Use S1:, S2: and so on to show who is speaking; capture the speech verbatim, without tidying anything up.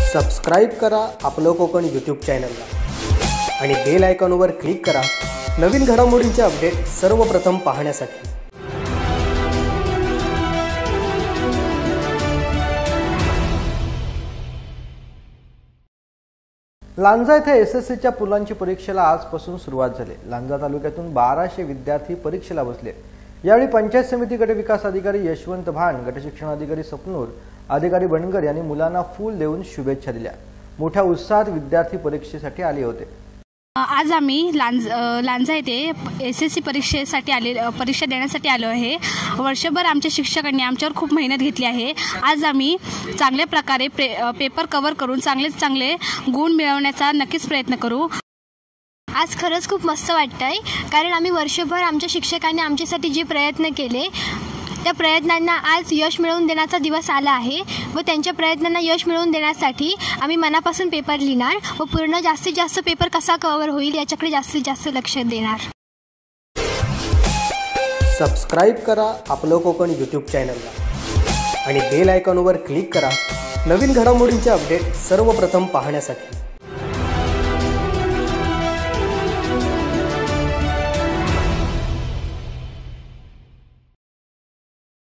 S1: Subscribe करा आपलं Konkan YouTube चॅनलला आणि बेल आयकॉनवर क्लिक करा नवीन घडामोडींचे अपडेट सर्वप्रथम पाहण्यासाठी। लांजा येथे एसएससीच्या पुलांची परीक्षेला आजपासून सुरुवात झाली। लांजा तालुक्यातून बाराशे विद्यार्थी परीक्षेला बसले। यावेळी पंचायत समिती गट विकास अधिकारी यशवंत भान, गट शिक्षण अधिकारी सपनूर, अधिकारी बनकर यांनी मुलांना फूल देऊन शुभेच्छा दिल्या। मोठ्या उत्साहात विद्यार्थी परीक्षेसाठी आले होते।
S2: आज आम्ही लांज लांजा येथे एसएससी परीक्षेसाठी आले परीक्षा देण्यासाठी आलो आहे। वर्षभर आमच्या शिक्षकांनी आमच्यावर खूप मेहनत घेतली आहे। आज आम्ही चांगल्या प्रकारे पेपर कव्हर करून चांगले चांगले गुण मिळवण्याचा नक्कीच प्रयत्न करू।
S3: आज खरंच खूप मस्त वाटतंय, कारण आम्ही वर्षभर आमच्या शिक्षकांनी आमच्यासाठी जे प्रयत्न केले त्या प्रयत्नांना आज यश मिळवून देण्याचा दिवस आला आहे व त्यांच्या प्रयत्नांना यश मिळवून देण्यासाठी आम्ही मनापासून पेपर लिहिणार व पूर्ण जास्तीत जास्त पेपर कसा कव्हर होईल याच्याकडे जास्तीत जास्त लक्ष देणार।
S1: सबस्क्राईब करा आपलं कोकण यूट्यूब चॅनलला आणि बेल आयकॉनवर क्लिक करा नवीन घडामोडींचे अपडेट सर्वप्रथम पाहण्यासाठी।